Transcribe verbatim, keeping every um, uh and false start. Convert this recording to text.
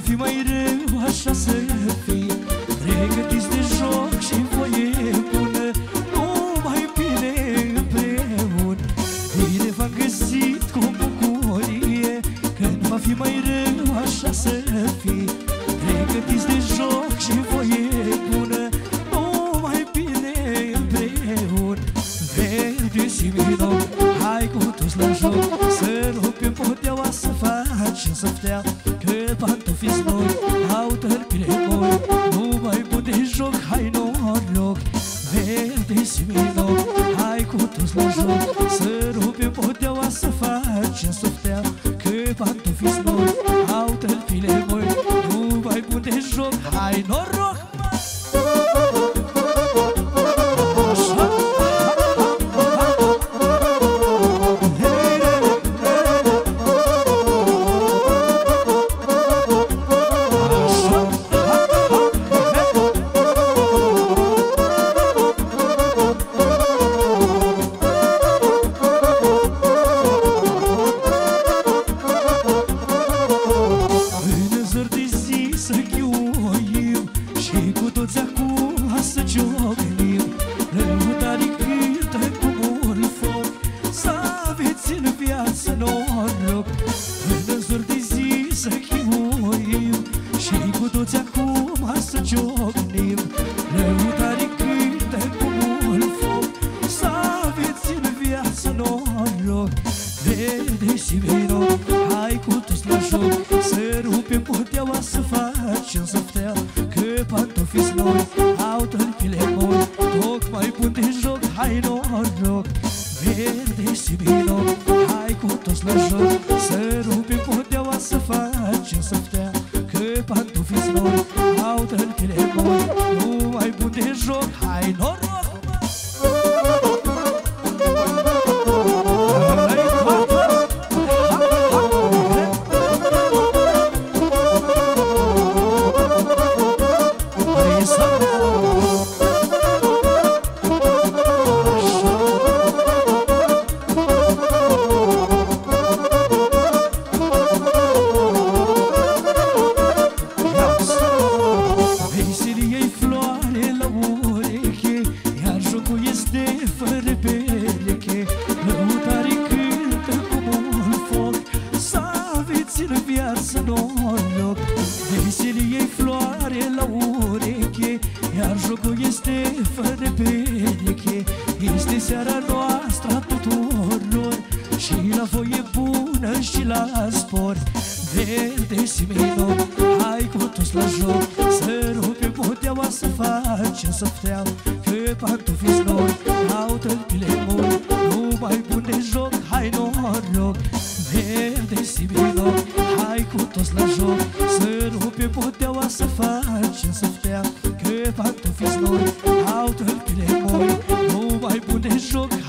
fi mai rău, așa să fie. Pregătiți de joc și voie bună, numai bine împreună. Bine v-am găsit cu bucurie, când va fi mai rău, așa să fie. Pregătiți de joc și voie bună, numai bine împreună. Verde și vino, hai cu toți la joc, să rupem podeaua, să facem săftea. Că pantofii noi au tălpile moi, numai bun de joc, hai noroc. Verde și vino, hai cu toți la joc, să rupem podeaua, să facem săftea. Că pantofii noi au tălpile moi, numai bun de joc, hai noroc. Că pantofii noi au tălpile moi, numai bun de joc.